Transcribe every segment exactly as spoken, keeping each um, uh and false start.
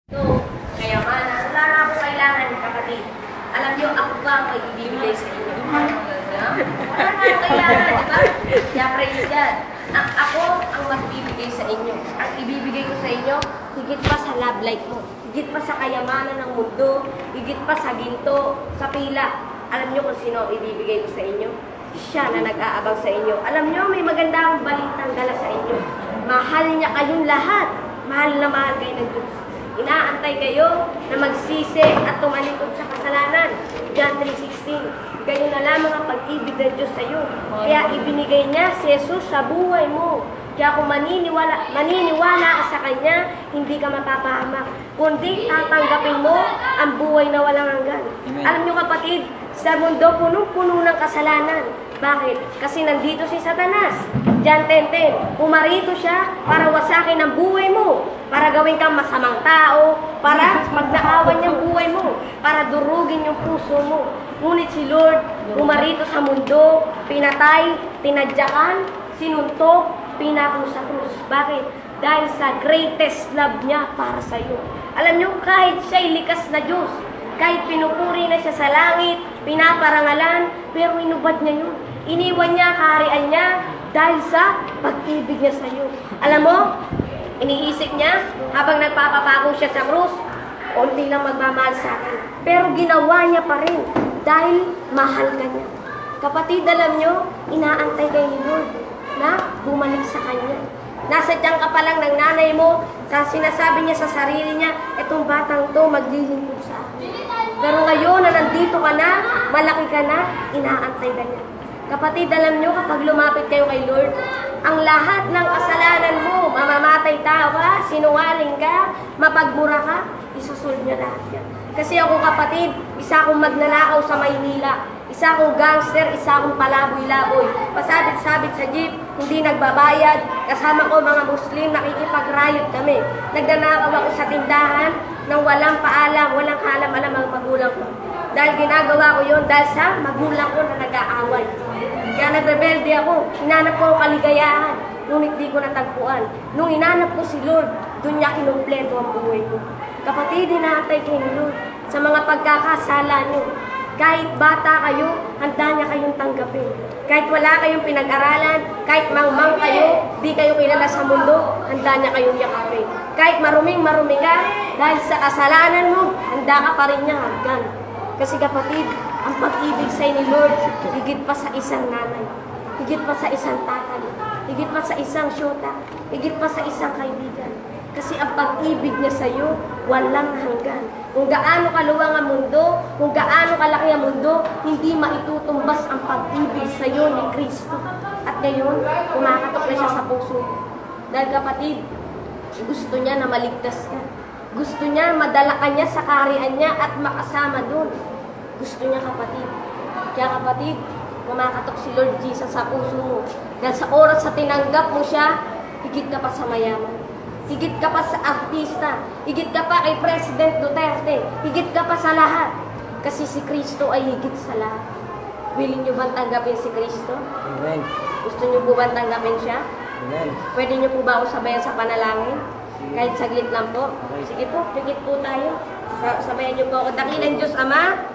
So, kaya man, wala na ako kailangan, kapatid. Alam niyo, ako ba ang magbibigay sa inyo? Wala na ako kailangan, di ba? Kaya praise God. A- ako ang magbibigay sa inyo. Ang ibibigay ko sa inyo, higit pa sa love life mo. Higit pa sa kayamanan ng mundo. Higit pa sa ginto, sa pila. Alam niyo kung sino ang ibibigay ko sa inyo? Siya na nag-aabang sa inyo. Alam niyo, may maganda akong balitang dala sa inyo. Mahal niya kayong lahat. Mahal na mahal kayo ng Diyos. Inaantay kayo na magsisi at tumalikod sa kasalanan. John three sixteen. Ganyan na lamang ang pag-ibig ng Diyos sa iyo. Kaya ibinigay niya si Jesus sa buhay mo. Kaya kung maniniwala, maniniwala ka sa Kanya, hindi ka mapapahamak. Kundi tatanggapin mo ang buhay na walang hanggan. Amen. Alam niyo kapatid, sa mundo punong-puno ng kasalanan. Bakit? Kasi nandito si Satanas. John ten ten, pumarito siya para wasakin ang buhay mo, para gawin kang masamang tao, para magnakawan yung buhay mo, para durugin yung puso mo. Ngunit si Lord, pumarito sa mundo, pinatay, tinadyakan, sinuntok, pinako sa krus. Bakit? Dahil sa greatest love niya para sa iyo. Alam niyo, kahit siya'y likas na Diyos, kahit pinupuri na siya sa langit, pinaparangalan, pero inubad niya yun. Iniwan niya, kaharian niya, dahil sa pag-ibig niya sa iyo. Alam mo, iniisip niya, habang nagpapapako siya sa krus, onti lang magmamahal sa akin. Pero ginawa niya pa rin, dahil mahal ka niya. Kapatid, alam niyo, inaantay kayo ni Lord na bumalik sa Kanya. Nasa tiyan ka pa lang ng nanay mo, sa sinasabi niya sa sarili niya, itong batang to maglilingkod sa akin. Pero ngayon na nandito ka na, malaki ka na, inaantay ka niya. Kapatid, alam niyo, kapag lumapit kayo kay Lord, ang lahat ng kasalanan mo, mamamatay tawa, sinungaling ka, mapagmura ka, isusolve niya lahat yan. Kasi ako kapatid, isa akong magnanakaw sa Maynila, isa akong gangster, isa akong palaboy-laboy, pasabit-sabit sa jeep, hindi nagbabayad, kasama ko mga Muslim, nakikipag-riot kami. Nagnanakaw ako sa tindahan nang walang paalam, walang kalam-alam ang magulang ko. Dahil ginagawa ko yun dahil sa magulang ko na nag-aaway. Kaya nagrebelde ako, hinanap ko ang kaligayahan, ngunit di ko natagpuan. Nung hinanap ko si Lord, doon niya kinumpleto ang buhay ko. Kapatid, hinahatay kayo ni Lord sa mga pagkakasala niyo. Kahit bata kayo, handa niya kayong tanggapin. Kahit wala kayong pinag-aralan, kahit mangmang kayo, di kayo kilala sa mundo, handa niya kayong yakapin. Kahit maruming-marumi ka, dahil sa kasalanan mo, handa ka pa rin niya hanggan. Kasi kapatid, ang pag-ibig sa'yo ni Lord, higit pa sa isang nanay, higit pa sa isang tatay, higit pa sa isang syota, higit pa sa isang kaibigan. Kasi ang pag-ibig niya sa'yo, walang hanggan. Kung gaano kaluwang ang mundo, kung gaano kalaki ang mundo, hindi maitutumbas ang pag-ibig sa'yo ni Kristo. At ngayon, kumakatok na siya sa puso. Dahil kapatid, gusto niya na maligtas ka. Gusto niya madala ka niya sa kaharian niya at makasama doon. Gusto niya kapatid. Kaya kapatid, kumakatok si Lord Jesus sa puso mo. Dahil sa oras sa tinanggap mo siya, higit ka pa sa mayaman. Higit ka pa sa artista. Higit ka pa kay President Duterte. Higit ka pa sa lahat. Kasi si Kristo ay higit sa lahat. Willing niyo ba tanggapin si Kristo? Amen. Gusto niyo po ba tanggapin siya? Amen. Pwede niyo po ba ako sabayan sa panalangin? Kahit saglit lang po. Sige po, pigit po tayo. Sabayan niyo po ako. Dakilang Diyos Ama,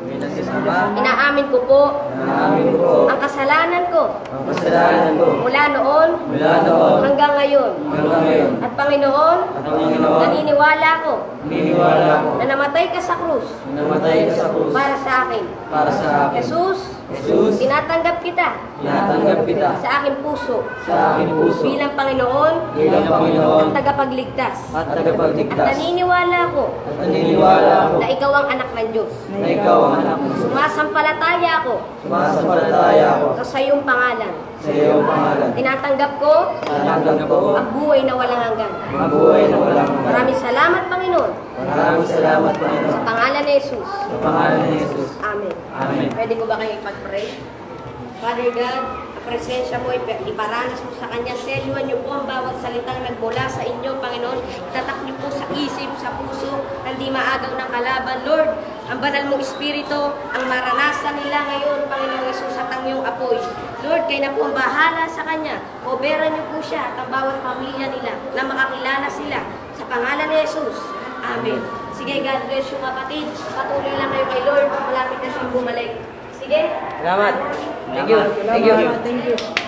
inaamin ko po Inaamin ko ang kasalanan ko ang kasalanan ko mula noon mula noon hanggang ngayon. hanggang ngayon. At Panginoon, At Panginoon, naniniwala ko naniniwala ko na namatay ka sa krus na namatay ka sa krus para sa akin. para sa akin. Jesus, Jesus, tinatanggap kita tinatanggap kita sa aking puso sa aking puso bilang Panginoon bilang Panginoon at tagapagligtas. at At tagapagligtas. naniniwala ko At naniniwala ko na ikaw ang anak ng Diyos. na ikaw ang anak mo. Sumasampalataya ako Sumasampalataya ako sa iyong pangalan. sa iyong pangalan. Tinatanggap ko Tinatanggap ko ang buhay na walang hanggan. ang buhay na walang hanggan. Maraming salamat, Panginoon, Maraming salamat, sa Panginoon. pangalan ni Jesus. Sa pangalan ni Jesus. Amen. Amen. Pwede ko ba kayo ipag-pray? Father God, ang presensya mo, ip- iparanas mo sa Kanya. Selyuhan niyo po ang bawat salitang nagmula sa inyo, Panginoon. Tatak niyo po sa isip, sa puso, hindi maagaw ng kalaban. Lord, ang banal mong Espiritu, ang maranasan nila ngayon, Panginoon Jesus, at ang iyong apoy. Lord, kayo na po ang bahala sa Kanya. Oberan niyo po siya at ang bawat pamilya nila na makakilala sila. Sa pangalan ni Jesus. Amen. Sige, God bless you kapatid. Patuloy lang kayo kay Lord. Malapit na siyang bumalik. Sige? Salamat. Thank you. Thank you. Thank you.